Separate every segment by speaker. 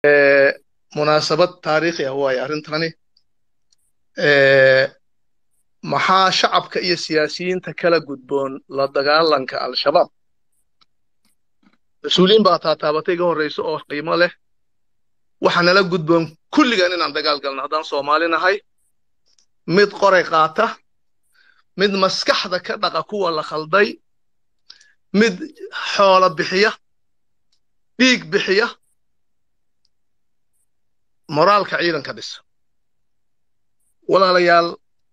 Speaker 1: munaasabad taariikhi ah waaye arrintani maxaa shacabka iyo siyaasiyiinta kala gudboon la dagaalanka al-shabaab mas-uuliyiin baa taataabatay iga horrayso oo qiimo leh waxaa nala gudboon kulligan inaan dagaal galno haddaan Soomaali nahay mid qoray qaata mid maskaxda ka dhaqa kuwa la khalday mid xoolo bixiya dhiig bixiya moraalka ciidanka dhisa walaalayaal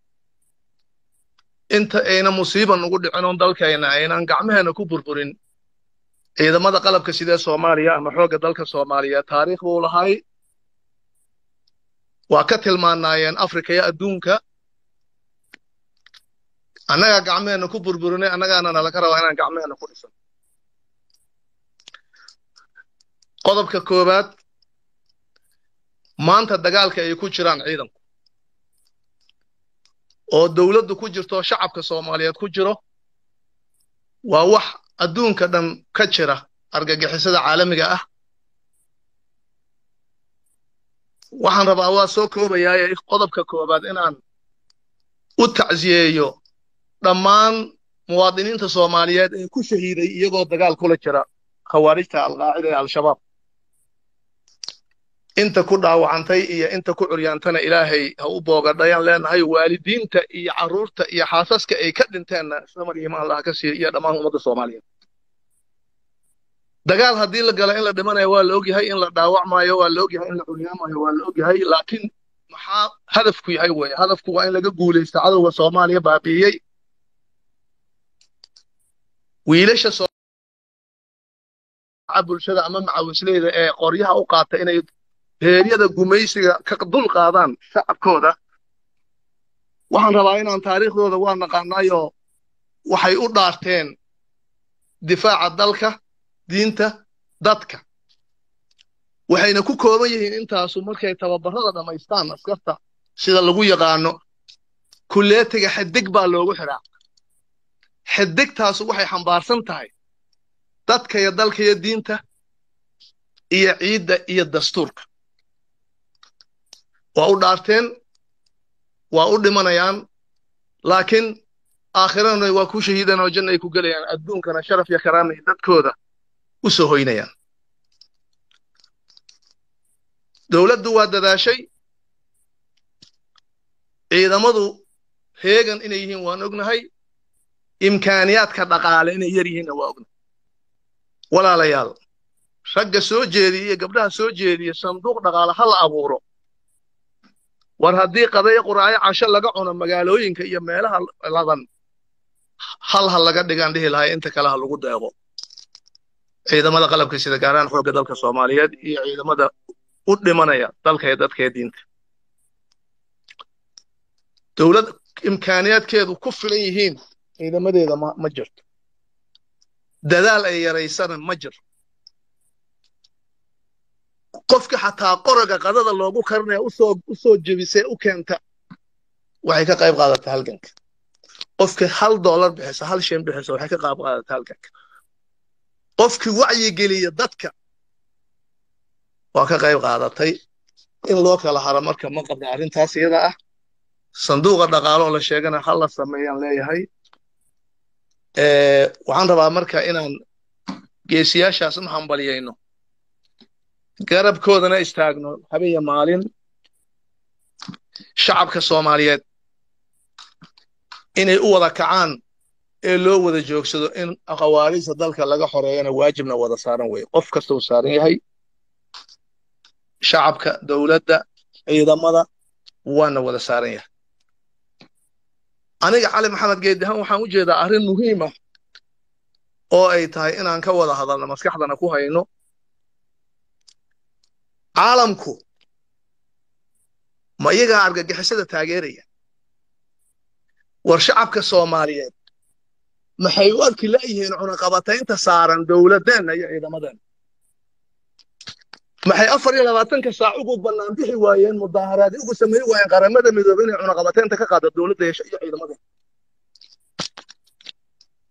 Speaker 1: inta ayna musiiban ugu dhicin oon dalkayna aynan gacmaheena ku burburin ciidamada qalabka sida Soomaaliya ama xoogga dalka Soomaaliya taariikh buu lahay waa ka tilmaanayeen Afrika iyo adduunka annaga gacmaheena ku burburinay annagaana nala ka rabaa inaan gacmaheena ku dhisan qodobka koobaad maanta dagaalka ay ku jiraan ciidanku oo dawladdu ku jirto shacabka Soomaaliyeed ku jiro waa wax adduunka dhan ka jira argagixisada caalamiga ah waxaan rabaa waa soo koobayaa qodobka koobaad inaan u tacsiyeeyo dhammaan muwaadiniinta Soomaaliyeed ee ku shahiiday iyagoo dagaal kula jira khawaarijta al-qaacida ee al-shabaab inta ku dhaawacantay iyo inta ku curyaantana ilaahay ha u boogadhayaan leenahay waalidiinta iyo carruurta iyo xaasaska ay ka dhinteenna samar iyo imaan Allah ka siiyo iyo dhammaan ummadda Soomaaliyeed dagaal haddii la galo in la dhimanayo waa la ogyahay in la dhaawacmaayo waa la ogyahay in la curyaamayo waa la ogyahay laakiin maxaa hadafku yahay weeye hadafku waa in laga guulaysto cadowga Soomaaliya baabi'iyey wiilasha bulshada ama macawisleyda ee qoryaha u qaata inay heeryada gumaysiga ka dul qaadaan shacabkooda waxaan rabaa inaan taariikhdooda waa naqaanayo waxay u dhaarteen difaaca dalka diinta dadka waxayna ku kooban yihiin intaasu markay tababarada dhamaystaan askarta sida lagu yaqaano kulleetiga xidig baa loogu xiraa xidigtaasu waxay xambaarsan tahay dadka iyo dalka iyo diinta iyo ciidda iyo dastuurka waa u dhaarteen waa u dhimanayaan laakiin aakhirana waa ku shahiidaan oo janna ay ku gelayaan adduunkana sharaf iyo karaama ay dadkooda u soo hoynayaan dawladdu waa dadaashay ciidamadu heegan inay yihiin waan ognahay imkaaniyaadka dhaqaale inay yar yihiinna waa ognahay walaalayaal ragga soo jeediya iyo gabdhaha soo jeediya sanduuq dhaqaale ha la abuuro war haddii qadaya quraayo casho laga cuno magaalooyinka iyo meelaha ladan hal laga dhigaan dhihi lahay inta kale ha lagu deeqo ciidamada qalabka sida gaaraan xoogga dalka Soomaaliyeed iyo ciidamada u dhimanaya dalka iyo dadka diinta dawlad imkaaniyaadkeedu ku filan yihiin ciidamadeeda ma jirto dadaal ay yaraysana ma jiro qofka xataa qoraga qadada loogu karnaa u soo jebisay u keenta waxay ka qayb qaadataa halganka qofka $1 bixisa 1 shilin bixisa waxay ka qayb qaadataa halganka qofkii wacyi geliya dadka waa ka qayb qaadatay in loo kala haro marka ma qabna arrintaas iyada ah sanduuqa dhaqaale oo la sheegana hal la sameeyaan leeyahay waxaan rabaa marka inaan geesiyaashaas u hambaliyayno garabkoodana istaagno habeen maalin shacabka Soomaaliyeed inay u wada kacaan ee loo wada joogsado in aqwaaliisa dalka laga xoreeyana waajibna wada saaran way qof kasta uu saaran yahay shacabka dawladda ciidamada waana wada saaran yahay aniga Cali Maxamed Geedihan waxaan u jeedaa arrin muhiim ah oo ay tahay inaan ka wada hadalno maskaxdana ku hayno caalamku ma iyaga argagixisada taageeraya war shacabka Soomaaliyeed maxay u arki laayihiin cunaqabataynta saaran dawladdeena iyo ciidamadeena maxay 24 saac ugu bannaan bixi waayeen mudaaharaad ugu sameey waayeen qaramada midoobay inay cunaqabataynta ka qaado dawladda iyo ciidamadeena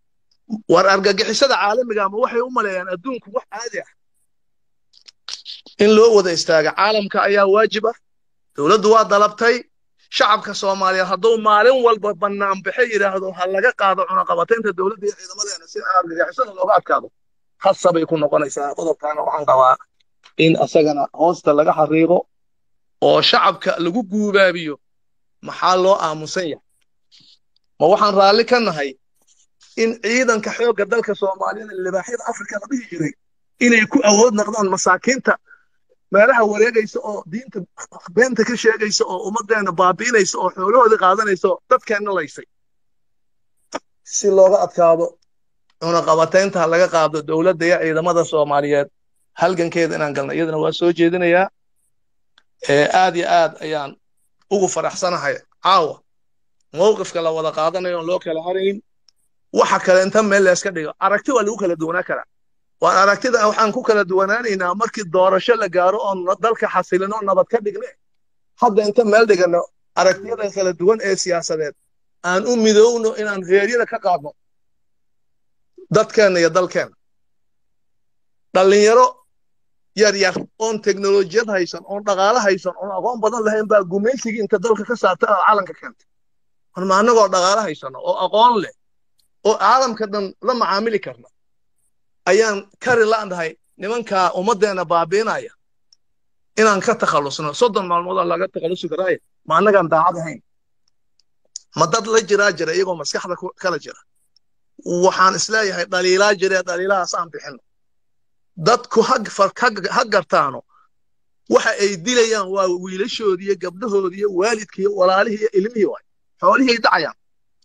Speaker 1: war argagixisada caalamiga ama waxay u maleeyaan adduunku wax caadi ah in loo wada istaaga caalamka ayaa waajiba dowladdu waa dalabtay shacabka Soomaaliyeed hadduu maalin walba bannaan bixay yiraahdo ha laga qaado cunaqabataynta dowladda iyo ciidamadeena si aan argagixisada looga adkaado khasabay ku noqonaysaa qodobkaana waxaan qabaa in asagana hoosta laga xariiqo oo shacabka lagu guubaabiyo maxaa loo aamusan yahay ma waxaan raalli ka nahay in ciidanka xoogga dalka Soomaaliyeed libaaxyada Afrika la dhihi jiray inay ku awood noqdaan masaakiinta meelaha wareegaysa oo diinta beenta ka sheegaysa oo ummadeena baabiinaysa oo xoolahooda qaadanaysa dadkeena laysay si looga adkaado cunaqabataynta laga qaado dowladda iyo ciidamada Soomaaliyeed halgankeeda inaan galno iyadana waa soo jeedinayaa aad iyo aad ayaan ugu faraxsanahay caawa mowqifka la wada qaadanayo loo kala harayn waxa kale inta meel la iska dhigo aragti waa lagu kala duwanaa karaa waan aragtida waxaan ku kala duwanaanaynaa markii doorasho la gaaro oo dalka xasilin oo nabad ka dhigne hadda inta meel dhigano aragtiyada kala duwan ee siyaasadeed aan u midowno inaan reeriyada ka qaadno dadkeena iyo dalkeena dhalinyaro yar yar oon teknolojiyad haysan oon dhaqaale haysan oon aqoon badan lahayn baa gumaysigii inta dalka ka saartay oo caalamka keentay ma annagoo dhaqaale haysano oo aqoon leh oo caalamka dhan la macaamili karna ayaan kari la'nahay nimanka ummadeena baabiinaya inaan ka takhalusno 30 maalmood laga takhalusi karaayo ma annagaan daacad ahayn ma dad la jira iyagoo maskaxda kala jira waxaan isleeyahay dhaliilahaas aan bixino dadku ha gartaano waxa ay dilayaan waa wiilashoodii iyo gabdhahoodii iyo waalidkii iyo walaalihii iyo ilmihii waay xoolihii dhacayaan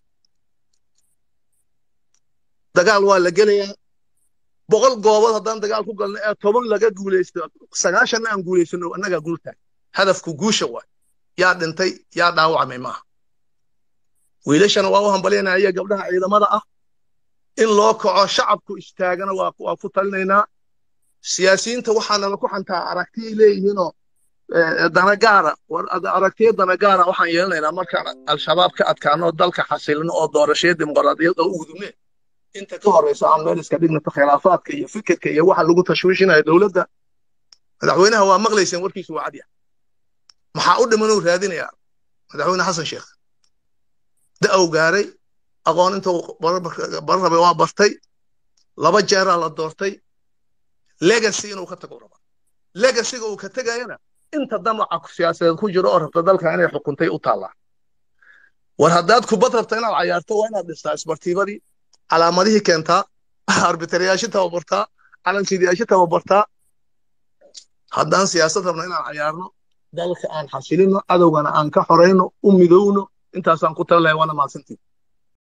Speaker 1: dagaal waa la gelayaa 100 goobood haddaan dagaal ku galno 10 laga guulaysto 9 aan guulaysano annaga guultaan hadafku guusha waay yaa dhintay yaa dhaawacmay maaha wiilashana waa u hambaleenaya gabdhaha ciidamada ah in loo kaco shacabku istaagana waa ku talinaynaa siyaasiyiinta waxaana ku xantaa aragti leeyihiinoo danagaara aragtiyo danagaara waxaan yeelanaynaa markaan al-shabaab ka adkaano dalka xasilino oo doorashada dimuqraadiyad oo u gudubneen inta ka horeysa aan meel iska dhignato khilaafaadka iyo fikirka iyo waxa lagu tashwiishinayo dowladda madaxweynaha waa maqlayseen warkiisu waa cadiya maxaa u dhiman uu raadinayaa madaxweyne xasan sheekh da'ow gaaray aqoon intuu barrabe waa bartay 2 jeer la doortay legacy inuu ka tago raba legacy-ga uu ka tagayana inta damaca siyaasadeed ku jiro oo rabta dalka inay xukuntay u taalaa war haddaad kubad rabta inaad cayaarto waa inaad dhistaa isbartiibadii calaamadihii keentaa arbitarayaasha tababartaa calansiidayaasha tababartaa haddaan siyaasad rabna inaan cayaarno dalka aan xasilino cadowgana aan ka xorayno u midowno intaasaan ku talalahay waana mahadsantiin